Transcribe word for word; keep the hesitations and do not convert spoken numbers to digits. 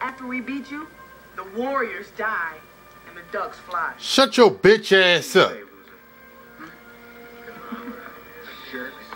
After we beat you, the Warriors die and the Ducks fly. Shut your bitch ass up. Jerks.